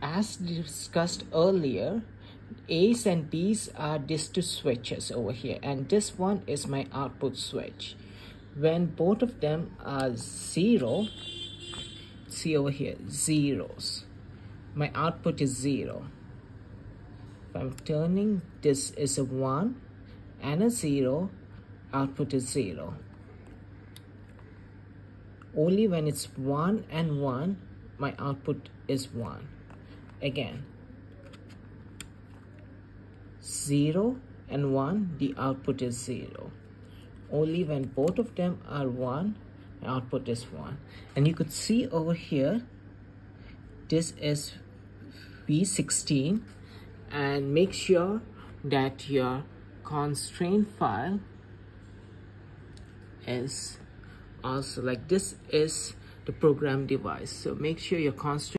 as discussed earlier, A's and B's are these two switches over here, and this one is my output switch. When both of them are 0, see over here, zeros, my output is 0. If I'm turning, this is a 1 and a 0, output is 0. Only when it's 1 and 1, my output is 1. Again, 0 and 1, the output is 0. Only when both of them are 1, the output is 1. And you could see over here, this is V16, and make sure that your constraint file is also like this is the program device. So make sure your constraint